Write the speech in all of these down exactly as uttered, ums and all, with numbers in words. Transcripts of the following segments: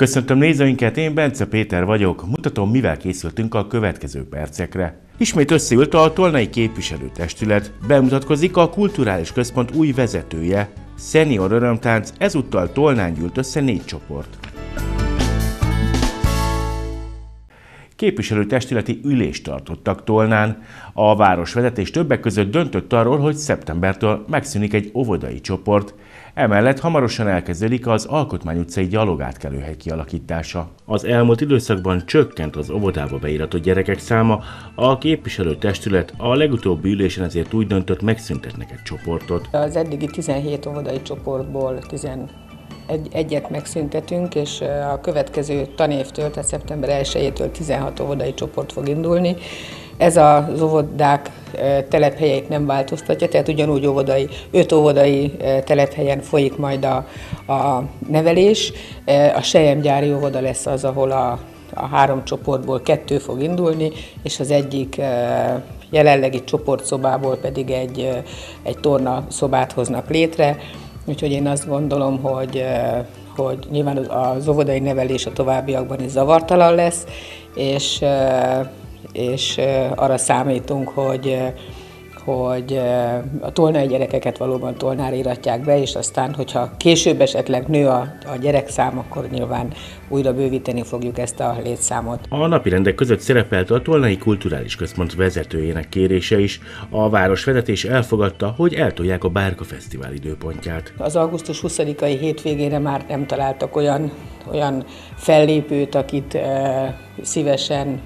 Köszöntöm nézőinket, én Bence Péter vagyok, mutatom, mivel készültünk a következő percekre. Ismét összeült a Tolnai Képviselőtestület, bemutatkozik a Kulturális Központ új vezetője. Szenior örömtánc, ezúttal Tolnán gyűlt össze négy csoport. Képviselőtestületi ülést tartottak Tolnán. A városvezetés többek között döntött arról, hogy szeptembertől megszűnik egy óvodai csoport. Emellett hamarosan elkezdődik az Alkotmány utcai gyalogátkelőhely kialakítása. Az elmúlt időszakban csökkent az óvodába beíratott gyerekek száma, a képviselőtestület a legutóbbi ülésen ezért úgy döntött, megszüntetnek egy csoportot. Az eddigi tizenhét óvodai csoportból tizenegyet megszüntetünk, és a következő tanévtől, tehát szeptember elsejétől tizenhat óvodai csoport fog indulni. Ez az óvodák telephelyeit nem változtatja, tehát ugyanúgy óvodai, öt óvodai telephelyen folyik majd a, a nevelés. A selyemgyári óvoda lesz az, ahol a, a három csoportból kettő fog indulni, és az egyik jelenlegi csoportszobából pedig egy, egy torna szobát hoznak létre. Úgyhogy én azt gondolom, hogy, hogy nyilván az óvodai nevelés a továbbiakban is zavartalan lesz, és és arra számítunk, hogy, hogy a tolnai gyerekeket valóban Tolnára iratják be, és aztán, hogyha később esetleg nő a, a gyerekszám, akkor nyilván újra bővíteni fogjuk ezt a létszámot. A napirendek között szerepelt a Tolnai Kulturális Központ vezetőjének kérése is. A városvezetés elfogadta, hogy eltolják a Bárka Fesztivál időpontját. Az augusztus huszadikai hétvégére már nem találtak olyan, olyan fellépőt, akit e, szívesen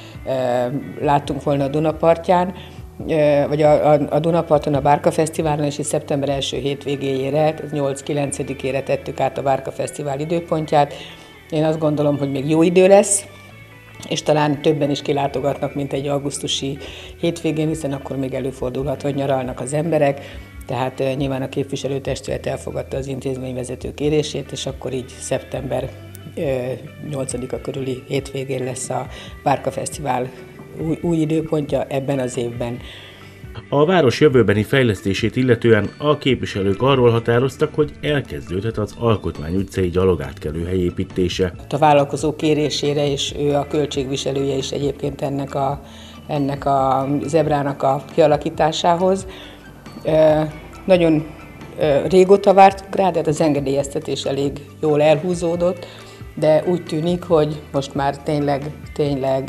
láttunk volna a Dunapartján, vagy a, a, a Dunaparton a Bárka Fesztiválon, és szeptember első hétvégéjére, nyolc-kilencedikére tettük át a Bárka Fesztivál időpontját. Én azt gondolom, hogy még jó idő lesz, és talán többen is kilátogatnak, mint egy augusztusi hétvégén, hiszen akkor még előfordulhat, hogy nyaralnak az emberek. Tehát nyilván a képviselőtestület elfogadta az intézményvezető kérését, és akkor így szeptember nyolcadika körüli hétvégén lesz a Bárka Fesztivál új, új időpontja ebben az évben. A város jövőbeni fejlesztését illetően a képviselők arról határoztak, hogy elkezdődhet az Alkotmány utcai gyalogátkelőhely építése. A vállalkozó kérésére, és ő a költségviselője is egyébként ennek a, ennek a zebrának a kialakításához. E, nagyon e, régóta vártunk rá, de az engedélyeztetés elég jól elhúzódott, de úgy tűnik, hogy most már tényleg, tényleg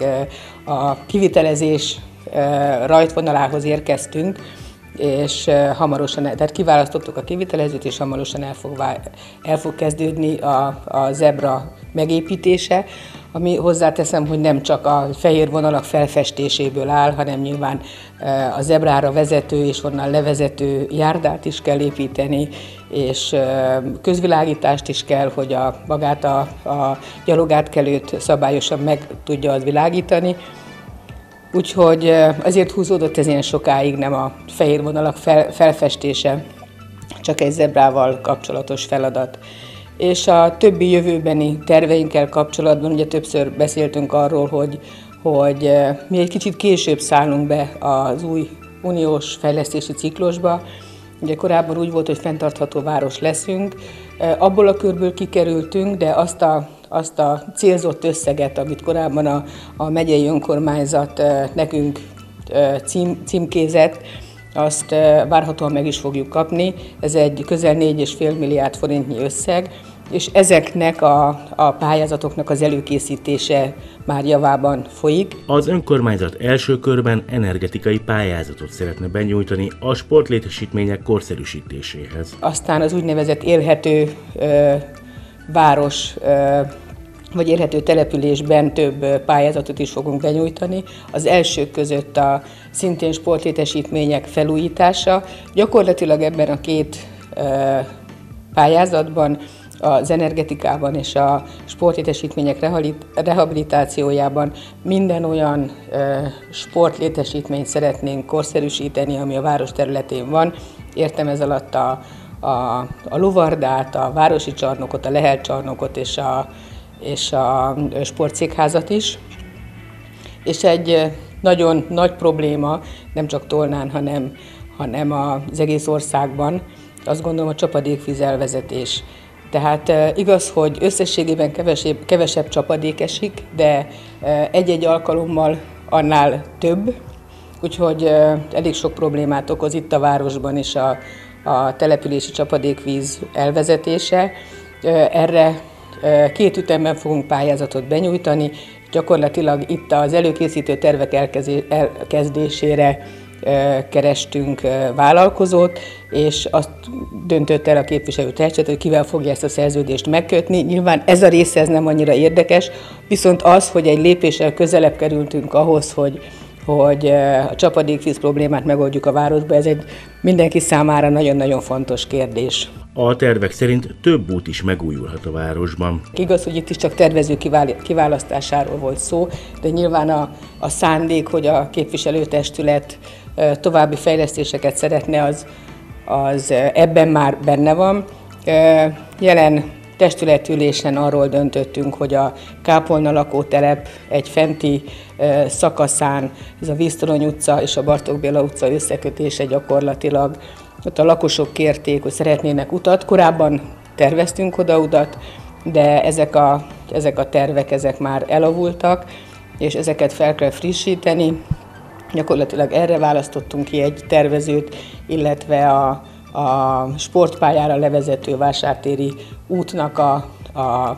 a kivitelezés rajtvonalához érkeztünk, és hamarosan, tehát kiválasztottuk a kivitelezőt, és hamarosan el fog, el fog kezdődni a, a zebra megépítése, ami hozzáteszem, hogy nem csak a fehér vonalak felfestéséből áll, hanem nyilván a zebrára vezető és onnan levezető járdát is kell építeni, és közvilágítást is kell, hogy a, magát a, a gyalogátkelőt szabályosan meg tudja az világítani. Úgyhogy azért húzódott ez ilyen sokáig, nem a fehér vonalak fel, felfestése, csak egy zebrával kapcsolatos feladat. És a többi jövőbeni terveinkkel kapcsolatban ugye többször beszéltünk arról, hogy, hogy mi egy kicsit később szállunk be az új uniós fejlesztési ciklusba. Ugye korábban úgy volt, hogy fenntartható város leszünk, abból a körből kikerültünk, de azt a, azt a célzott összeget, amit korábban a, a megyei önkormányzat nekünk cím, címkézett, azt várhatóan meg is fogjuk kapni. Ez egy közel négy egész öt milliárd forintnyi összeg, és ezeknek a, a pályázatoknak az előkészítése már javában folyik. Az önkormányzat első körben energetikai pályázatot szeretne benyújtani a sportlétesítmények korszerűsítéséhez. Aztán az úgynevezett élhető ö, város, ö, vagy élhető településben több pályázatot is fogunk benyújtani. Az elsők között a szintén sportlétesítmények felújítása. Gyakorlatilag ebben a két ö, pályázatban, az energetikában és a sportlétesítmények rehabilitációjában minden olyan sportlétesítményt szeretnénk korszerűsíteni, ami a város területén van. Értem ez alatt a, a, a lovardát, a városi csarnokot, a Lehel csarnokot és a, és a sportszékházat is. És egy nagyon nagy probléma, nem csak Tolnán, hanem, hanem az egész országban, azt gondolom a csapadékvízelvezetés. Tehát igaz, hogy összességében kevesebb, kevesebb csapadék esik, de egy-egy alkalommal annál több, úgyhogy elég sok problémát okoz itt a városban is a, a települési csapadékvíz elvezetése. Erre két ütemben fogunk pályázatot benyújtani, gyakorlatilag itt az előkészítő tervek elkezdésére kerestünk vállalkozót, és azt döntött el a képviselőtestület, hogy kivel fogja ezt a szerződést megkötni. Nyilván ez a része ez nem annyira érdekes, viszont az, hogy egy lépéssel közelebb kerültünk ahhoz, hogy, hogy a csapadékvíz problémát megoldjuk a városba, ez egy mindenki számára nagyon-nagyon fontos kérdés. A tervek szerint több út is megújulhat a városban. Igaz, hogy itt is csak tervező kiválasztásáról volt szó, de nyilván a, a szándék, hogy a képviselőtestület további fejlesztéseket szeretne, az, az ebben már benne van. Jelen testületülésen arról döntöttünk, hogy a Kápolna lakótelep egy fenti szakaszán, ez a Víztorony utca és a Bartók Béla utca összekötése gyakorlatilag. Ott a lakosok kérték, hogy szeretnének utat. Korábban terveztünk oda utat, de ezek a, ezek a tervek ezek már elavultak, és ezeket fel kell frissíteni. Gyakorlatilag erre választottunk ki egy tervezőt, illetve a, a sportpályára levezető vásártéri útnak a, a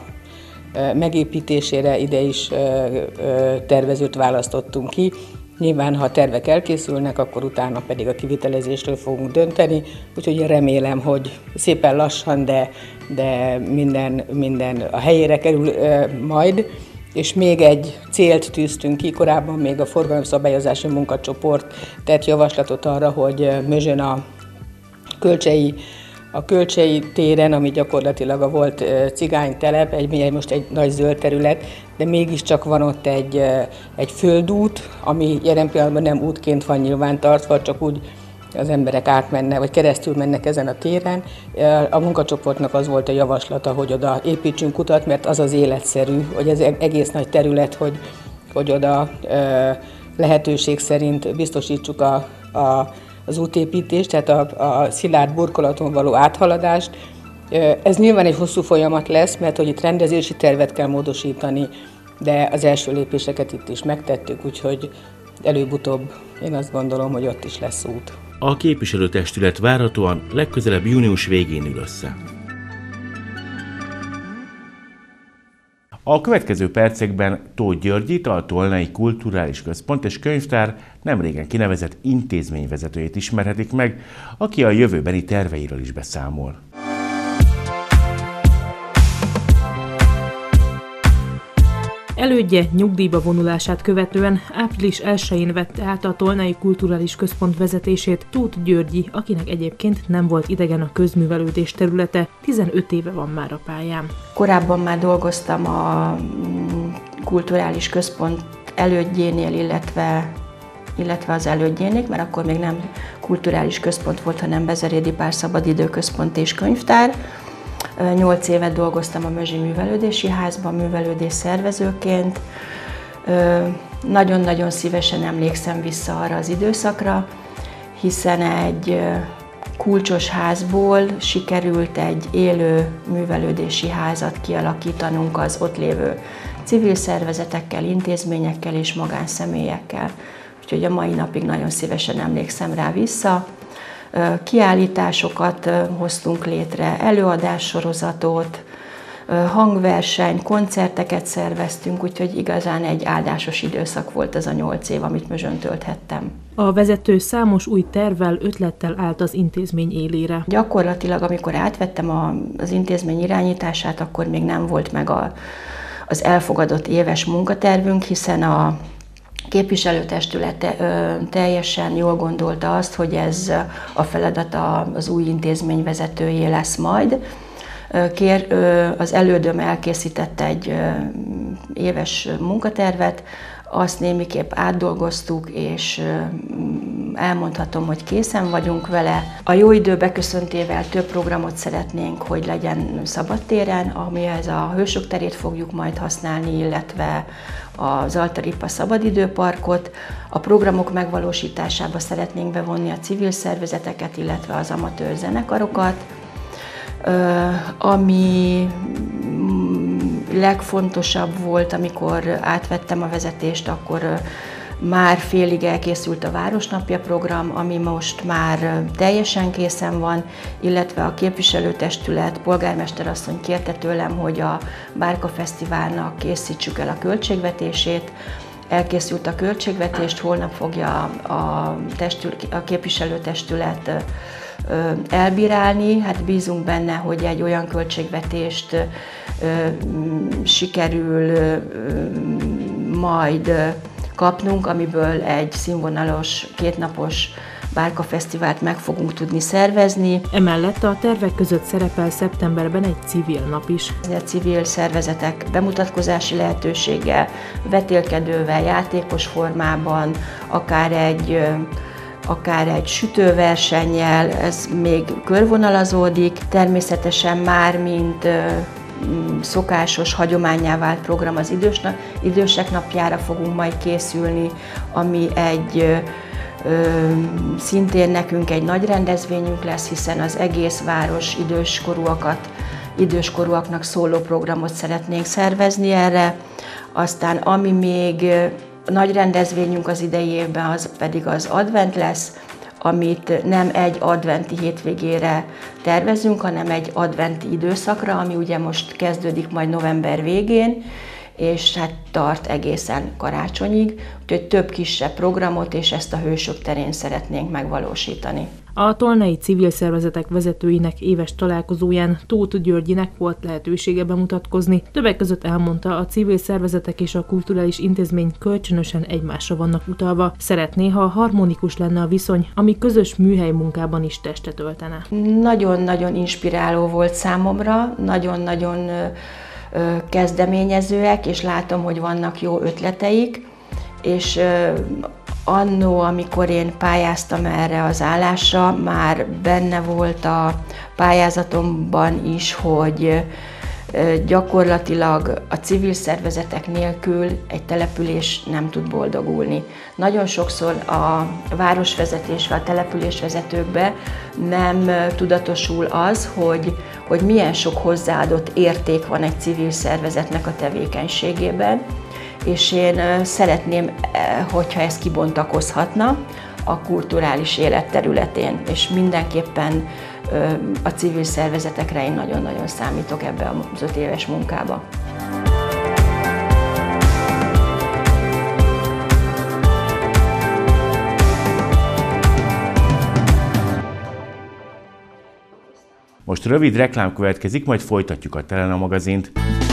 megépítésére ide is tervezőt választottunk ki. Nyilván, ha a tervek elkészülnek, akkor utána pedig a kivitelezésről fogunk dönteni, úgyhogy én remélem, hogy szépen lassan, de, de minden, minden a helyére kerül majd. És még egy célt tűztünk ki, korábban még a forgalomszabályozási munkacsoport tett javaslatot arra, hogy Mözsön a Kölcsei, a Kölcsei téren, ami gyakorlatilag a volt cigánytelep, egy, most egy nagy zöld terület, de mégiscsak van ott egy, egy földút, ami jelen pillanatban nem útként van nyilván tartva, csak úgy az emberek átmennek, vagy keresztül mennek ezen a téren. A munkacsoportnak az volt a javaslata, hogy oda építsünk utat, mert az az életszerű, hogy ez egész nagy terület, hogy, hogy oda lehetőség szerint biztosítsuk a, a, az útépítést, tehát a, a szilárd burkolaton való áthaladást. Ez nyilván egy hosszú folyamat lesz, mert hogy itt rendezési tervet kell módosítani, de az első lépéseket itt is megtettük, úgyhogy előbb-utóbb én azt gondolom, hogy ott is lesz út. A képviselőtestület várhatóan legközelebb június végén ül össze. A következő percekben Tóth Györgyit, a Tolnai Kulturális Központ és Könyvtár nemrégen kinevezett intézményvezetőjét ismerhetik meg, aki a jövőbeni terveiről is beszámol. Elődje nyugdíjba vonulását követően április elsején vette át a Tolnai Kulturális Központ vezetését Tóth Györgyi, akinek egyébként nem volt idegen a közművelődés területe, tizenöt éve van már a pályán. Korábban már dolgoztam a Kulturális Központ elődjénél, illetve, illetve az elődjénél, mert akkor még nem kulturális központ volt, hanem Bezerédi Pál Szabadidőközpont és Könyvtár. Nyolc évet dolgoztam a Mözsi Művelődési Házban művelődés szervezőként. Nagyon-nagyon szívesen emlékszem vissza arra az időszakra, hiszen egy kulcsos házból sikerült egy élő művelődési házat kialakítanunk az ott lévő civil szervezetekkel, intézményekkel és magánszemélyekkel. Úgyhogy a mai napig nagyon szívesen emlékszem rá vissza. Kiállításokat hoztunk létre, előadássorozatot, hangverseny, koncerteket szerveztünk, úgyhogy igazán egy áldásos időszak volt ez a nyolc év, amit Mözsön tölthettem. A vezető számos új tervvel, ötlettel állt az intézmény élére. Gyakorlatilag, amikor átvettem a, az intézmény irányítását, akkor még nem volt meg a, az elfogadott éves munkatervünk, hiszen a képviselőtestület teljesen jól gondolta azt, hogy ez a feladata az új intézmény vezetőjé lesz majd. Kér, az elődöm elkészítette egy éves munkatervet, azt némiképp átdolgoztuk, és elmondhatom, hogy készen vagyunk vele. A jó idő beköszöntével több programot szeretnénk, hogy legyen szabadtéren, amihez a Hősök terét fogjuk majd használni, illetve az Altaripa szabadidőparkot. A programok megvalósításába szeretnénk bevonni a civil szervezeteket, illetve az amatőr zenekarokat. Ami legfontosabb volt, amikor átvettem a vezetést, akkor már félig elkészült a Városnapja program, ami most már teljesen készen van, illetve a képviselőtestület, polgármesterasszony kérte tőlem, hogy a Bárka Fesztiválnak készítsük el a költségvetését. Elkészült a költségvetést, holnap fogja a, testül, a képviselőtestület elbírálni. Hát bízunk benne, hogy egy olyan költségvetést sikerül majd kapnunk, amiből egy színvonalos, kétnapos Bárka Fesztivált meg fogunk tudni szervezni. Emellett a tervek között szerepel szeptemberben egy civil nap is. A civil szervezetek bemutatkozási lehetőséggel, vetélkedővel, játékos formában, akár egy, akár egy sütőversennyel, ez még körvonalazódik. Természetesen már, mint szokásos, hagyománnyá vált program az idősek napjára fogunk majd készülni, ami egy ö, szintén nekünk egy nagy rendezvényünk lesz, hiszen az egész város időskorúakat, időskorúaknak szóló programot szeretnénk szervezni erre. Aztán ami még nagy rendezvényünk az idei évben, az pedig az advent lesz, amit nem egy adventi hétvégére tervezünk, hanem egy adventi időszakra, ami ugye most kezdődik majd november végén, és hát tart egészen karácsonyig, úgyhogy több kisebb programot és ezt a Hősök terén szeretnénk megvalósítani. A tolnai civil szervezetek vezetőinek éves találkozóján Tóth Györgyinek volt lehetősége bemutatkozni. Többek között elmondta, a civil szervezetek és a kulturális intézmény kölcsönösen egymásra vannak utalva. Szeretné, ha harmonikus lenne a viszony, ami közös műhely munkában is testet öltene. Nagyon-nagyon inspiráló volt számomra, nagyon-nagyon kezdeményezőek, és látom, hogy vannak jó ötleteik, és annó, amikor én pályáztam erre az állásra, már benne volt a pályázatomban is, hogy gyakorlatilag a civil szervezetek nélkül egy település nem tud boldogulni. Nagyon sokszor a városvezetésbe, a településvezetőkbe nem tudatosul az, hogy, hogy milyen sok hozzáadott érték van egy civil szervezetnek a tevékenységében, és én szeretném, hogyha ez kibontakozhatna a kulturális élet területén, és mindenképpen a civil szervezetekre én nagyon-nagyon számítok ebbe az öt éves munkába. Most rövid reklám következik, majd folytatjuk a Telena magazint.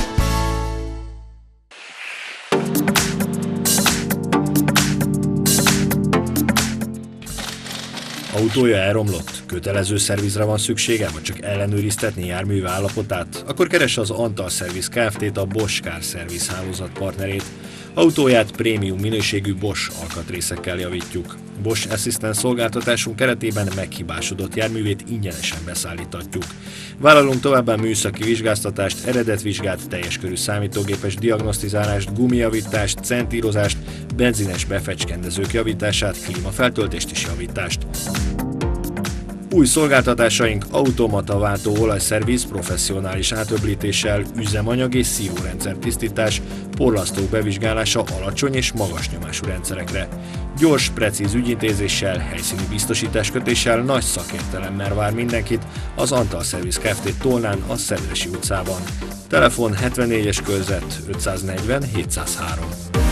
Autója elromlott? Kötelező szervizre van szüksége, vagy csak ellenőriztetni járműve állapotát? Akkor keresse az Antal Service Kft-t, a Bosch Car Service hálózat partnerét. Autóját prémium minőségű Bosch alkatrészekkel javítjuk. Bosch Assistant szolgáltatásunk keretében meghibásodott járművét ingyenesen beszállíthatjuk. Vállalunk továbbá műszaki vizsgáztatást, eredetvizsgát, teljes körű számítógépes diagnosztizálást, gumijavítást, centírozást, benzines befecskendezők javítását, klímafeltöltést és javítást. Új szolgáltatásaink automata váltó olajszerviz professzionális átöblítéssel, üzemanyag és szívórendszer tisztítás, porlasztók bevizsgálása alacsony és magas nyomású rendszerekre. Gyors, precíz ügyintézéssel, helyszíni biztosításkötéssel, nagy szakértelemmel vár mindenkit az Antal Service Kft. Tolnán, a Szedresi utcában. Telefon hetvennégyes körzet ötszáznegyven hétszázhárom.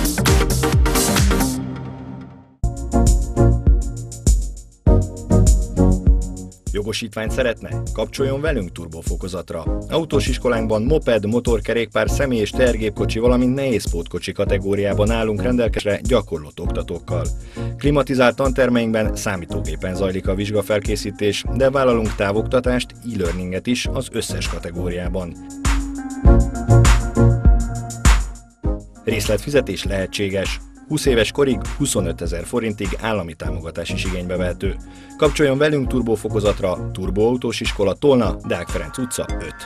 Jogosítványt szeretne? Kapcsoljon velünk turbofokozatra. Autós iskolánkban moped, motorkerékpár, személy- és tehergépkocsi, valamint nehézpótkocsi kategóriában állunk rendelkezésre gyakorlott oktatókkal. Klimatizált tantermeinkben számítógépen zajlik a vizsgafelkészítés, de vállalunk távoktatást, e-learninget is az összes kategóriában. Részletfizetés lehetséges. húsz éves korig huszonötezer forintig állami támogatás is igénybe vehető. Kapcsoljon velünk turbofokozatra, Turboautós iskola Tolna, Deák Ferenc utca öt.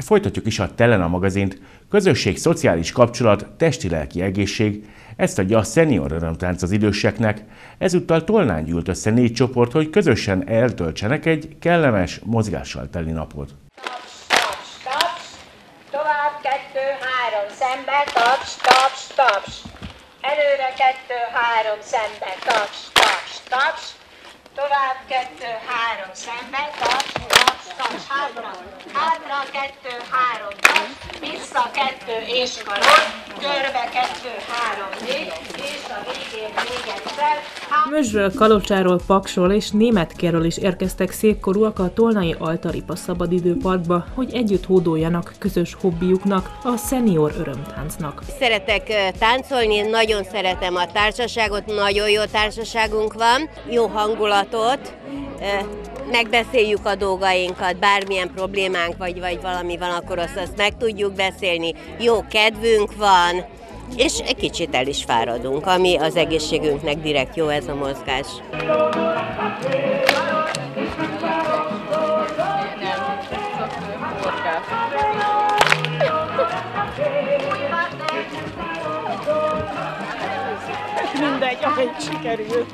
Folytatjuk is a Telena magazint. Közösség, szociális kapcsolat, testi-lelki egészség, ezt adja a Senior Örömtánc az időseknek. Ezúttal Tolnán gyűlt össze négy csoport, hogy közösen eltöltsenek egy kellemes, mozgással teli napot. Taps, taps, taps, tovább kettő, három, szembe, taps, taps, taps, előre kettő, három, szembe, taps, taps, taps, tovább kettő, három, szembe, taps, taps, taps, hátra, hátra, kettő, három, taps, vissza, kettő, és karol, körbe, kettő, három, négy, és a végén még egyszer. Mösről, Kalocsáról, Paksról és Németkéről is érkeztek szépkorúak a Tolnai Altaripa szabadidőparkba, hogy együtt hódoljanak közös hobbiuknak, a Senior Örömtáncnak. Szeretek táncolni, nagyon szeretem a társaságot, nagyon jó társaságunk van, jó hangulatot, megbeszéljük a dolgainkat, bármilyen problémánk vagy, vagy valami van, akkor azt, azt meg tudjuk beszélni, jó kedvünk van, és egy kicsit el is fáradunk, ami az egészségünknek direkt jó, ez a mozgás. Mindegy, ahogy sikerül.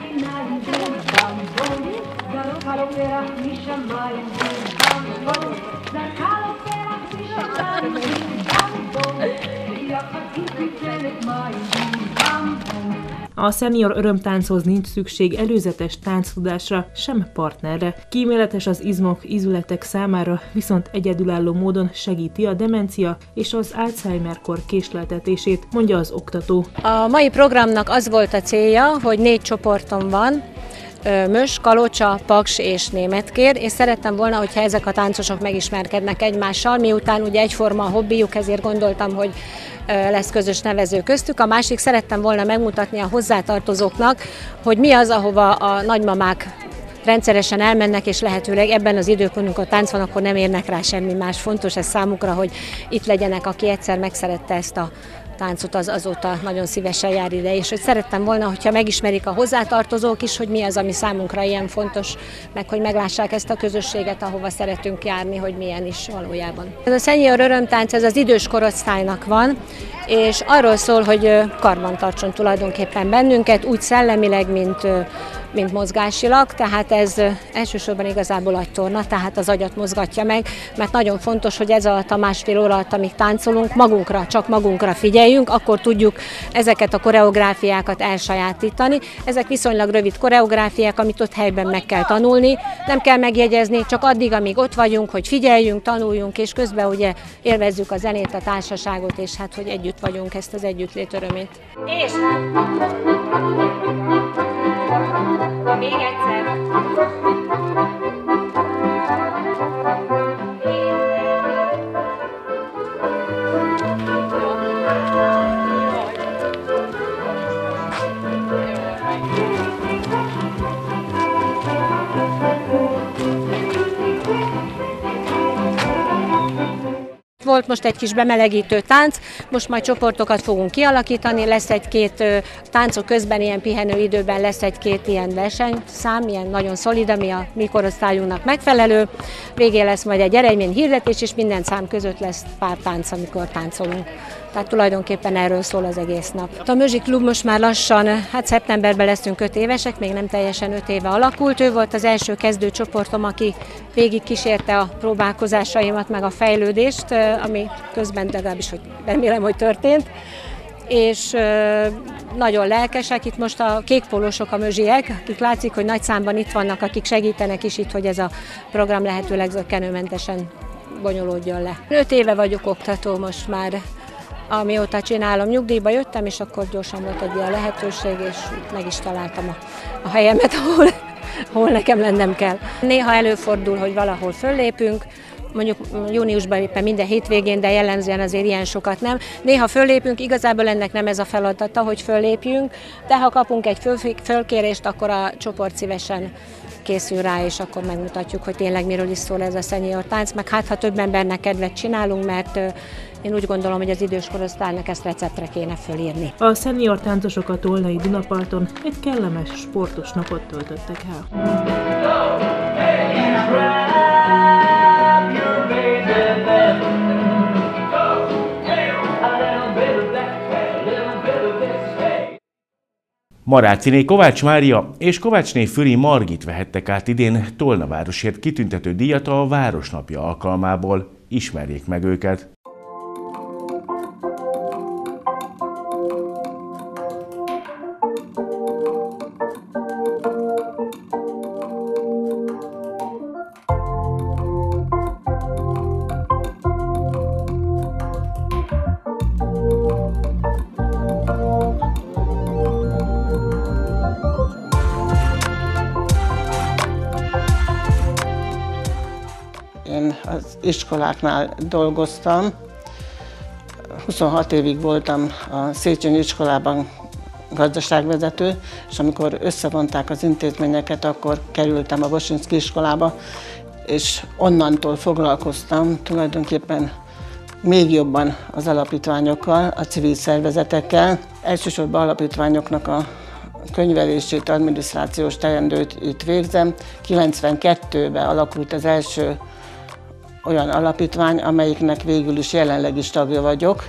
A Senior Örömtánchoz nincs szükség előzetes tánctudásra, sem partnerre. Kíméletes az izmok, ízületek számára, viszont egyedülálló módon segíti a demencia és az Alzheimer-kor késleltetését, mondja az oktató. A mai programnak az volt a célja, hogy négy csoportom van, Mös, Kalocsa, Paks és Németkér, és szerettem volna, hogyha ezek a táncosok megismerkednek egymással, miután ugye egyforma a hobbijuk, ezért gondoltam, hogy lesz közös nevező köztük. A másik, szerettem volna megmutatni a hozzátartozóknak, hogy mi az, ahova a nagymamák rendszeresen elmennek, és lehetőleg ebben az időkön, amikor tánc van, akkor nem érnek rá semmi más. Fontos ez számukra, hogy itt legyenek, aki egyszer megszerette ezt a táncot, az azóta nagyon szívesen jár ide, és hogy szerettem volna, hogyha megismerik a hozzátartozók is, hogy mi az, ami számunkra ilyen fontos, meg hogy meglássák ezt a közösséget, ahova szeretünk járni, hogy milyen is valójában. Ez a Senior Örömtánc, ez az idős korosztálynak van, és arról szól, hogy karban tartson tulajdonképpen bennünket, úgy szellemileg, mint, mint mozgásilag, tehát ez elsősorban igazából agytorna, tehát az agyat mozgatja meg, mert nagyon fontos, hogy ez alatt a másfél óra alatt, amíg táncolunk, magunkra, csak magunkra figyeljünk, akkor tudjuk ezeket a koreográfiákat elsajátítani. Ezek viszonylag rövid koreográfiák, amit ott helyben meg kell tanulni, nem kell megjegyezni, csak addig, amíg ott vagyunk, hogy figyeljünk, tanuljunk, és közben ugye élvezzük a zenét, a társaságot, és hát, hogy együtt vagyunk, ezt az együttlét örömét. És még egyszer. Volt most egy kis bemelegítő tánc, most majd csoportokat fogunk kialakítani, lesz egy-két táncok közben, ilyen pihenő időben lesz egy-két ilyen versenyszám, ilyen nagyon szolid, ami a mi korosztályunknak megfelelő. Végén lesz majd egy eredményhirdetés, és minden szám között lesz pár tánc, amikor táncolunk. Tehát tulajdonképpen erről szól az egész nap. A Mözsi Klub most már lassan, hát szeptemberben leszünk öt évesek, még nem teljesen öt éve alakult. Ő volt az első kezdőcsoportom, aki végig kísérte a próbálkozásaimat, meg a fejlődést, ami közben legalábbis, hogy remélem, hogy történt. És nagyon lelkesek, itt most a kékpólósok, a mözsiek, akik látszik, hogy nagy számban itt vannak, akik segítenek is itt, hogy ez a program lehetőleg zökkenőmentesen bonyolódjon le. Öt éve vagyok oktató most már, amióta csinálom, nyugdíjba jöttem, és akkor gyorsan volt egy ilyen lehetőség, és meg is találtam a, a helyemet, ahol, ahol nekem lennem kell. Néha előfordul, hogy valahol föllépünk, mondjuk júniusban éppen minden hétvégén, de jellemzően azért ilyen sokat nem. Néha föllépünk, igazából ennek nem ez a feladata, hogy föllépjünk, de ha kapunk egy föl, fölkérést, akkor a csoport szívesen készül rá, és akkor megmutatjuk, hogy tényleg miről is szól ez a senior tánc, meg hát ha több embernek kedvet csinálunk, mert én úgy gondolom, hogy az idős korosztálynak ezt receptre kéne fölírni. A szenior táncosok a Tolnai Dunaparton egy kellemes, sportos napot töltöttek el. Maráciné Kovács Mária és Kovácsné Füri Margit vehettek át idén Tolna városért kitüntető díjat a Városnapja alkalmából. Ismerjék meg őket! Én az iskoláknál dolgoztam, huszonhat évig voltam a Széchenyi iskolában gazdaságvezető, és amikor összevonták az intézményeket, akkor kerültem a Bosinszky iskolába, és onnantól foglalkoztam tulajdonképpen még jobban az alapítványokkal, a civil szervezetekkel. Elsősorban alapítványoknak a könyvelését, adminisztrációs teendőt itt végzem. kilencvenkettőben alakult az első olyan alapítvány, amelyiknek végül is jelenleg is tagja vagyok.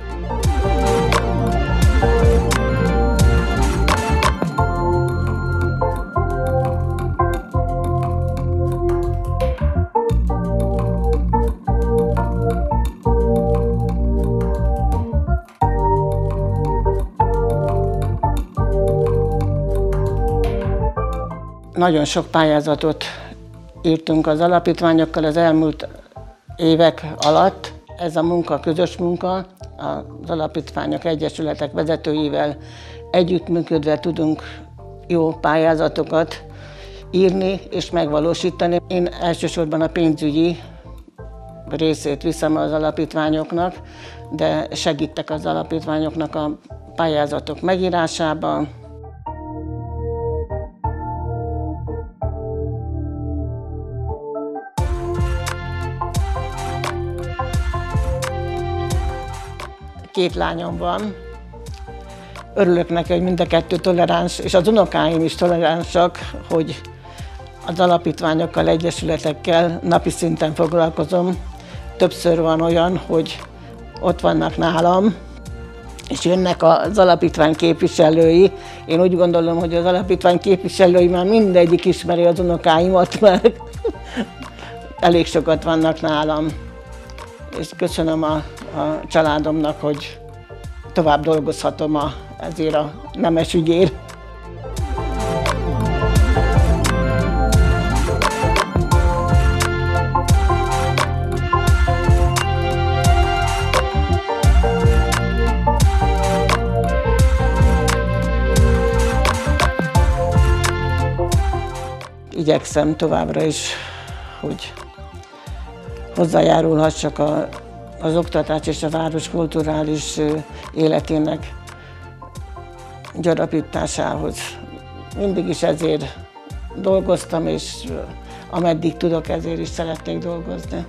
Nagyon sok pályázatot írtunk az alapítványokkal az elmúlt évek alatt. Ez a munka közös munka, az alapítványok, egyesületek vezetőivel együttműködve tudunk jó pályázatokat írni és megvalósítani. Én elsősorban a pénzügyi részét viszem az alapítványoknak, de segítek az alapítványoknak a pályázatok megírásában. Két lányom van. Örülök neki, hogy mind a kettő toleráns, és az unokáim is toleránsak, hogy az alapítványokkal, egyesületekkel napi szinten foglalkozom. Többször van olyan, hogy ott vannak nálam, és jönnek az alapítvány képviselői. Én úgy gondolom, hogy az alapítvány képviselői már mindegyik ismeri az unokáimat, mert elég sokat vannak nálam. És köszönöm a, a családomnak, hogy tovább dolgozhatom a, ezért a nemes ügyért. Igyekszem továbbra is, hogy hozzájárulhassak a, az oktatás és a város kulturális életének gyarapításához. Mindig is ezért dolgoztam, és ameddig tudok, ezért is szeretnék dolgozni.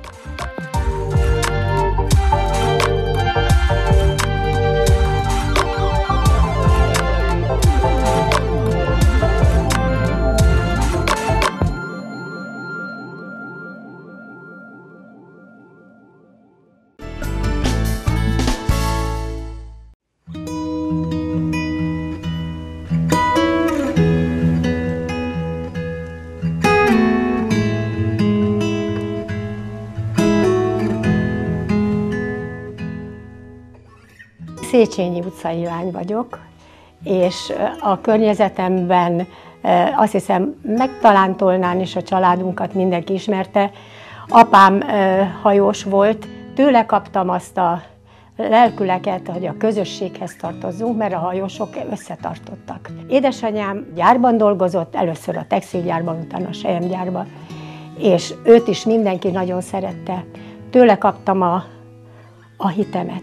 Széchenyi utcai lány vagyok, és a környezetemben azt hiszem megtalán Tolnán is a családunkat mindenki ismerte. Apám hajós volt, tőle kaptam azt a lelküleket, hogy a közösséghez tartozzunk, mert a hajósok összetartottak. Édesanyám gyárban dolgozott, először a textilgyárban, utána a selyemgyárban, és őt is mindenki nagyon szerette. Tőle kaptam a, a hitemet.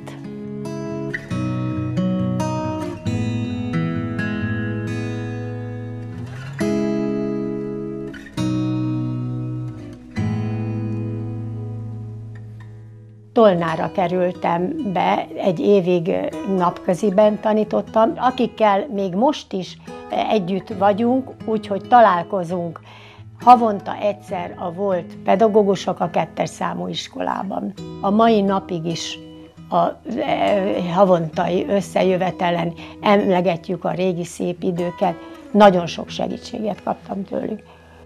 Tolnára kerültem be, egy évig napköziben tanítottam, akikkel még most is együtt vagyunk, úgyhogy találkozunk havonta egyszer a volt pedagógusok a kettes számú iskolában. A mai napig is a havontai összejövetelen emlegetjük a régi szép időket. Nagyon sok segítséget kaptam tőlük.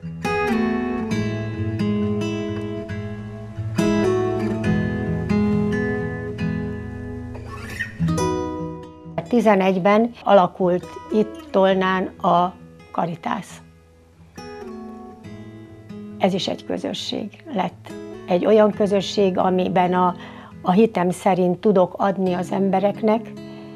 tizenegyben alakult itt Tolnán a Karitász. Ez is egy közösség lett. Egy olyan közösség, amiben a, a hitem szerint tudok adni az embereknek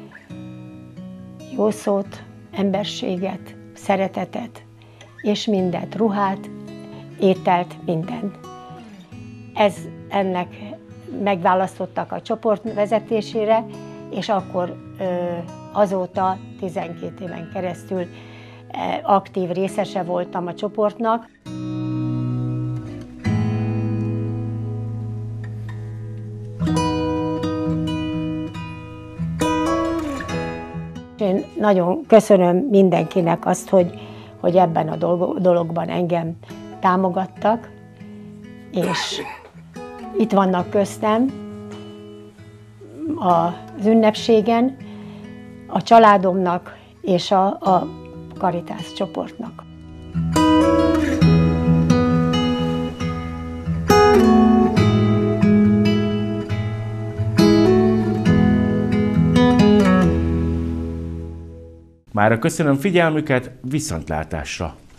jó szót, emberséget, szeretetet, és mindent, ruhát, ételt, mindent. Ez ennek megválasztottak a csoport vezetésére, és akkor azóta tizenkét éven keresztül aktív részese voltam a csoportnak. Én nagyon köszönöm mindenkinek azt, hogy, hogy ebben a dologban engem támogattak, és itt vannak köztem az ünnepségen, a családomnak és a, a Karitász csoportnak. Mára köszönöm figyelmüket, viszontlátásra!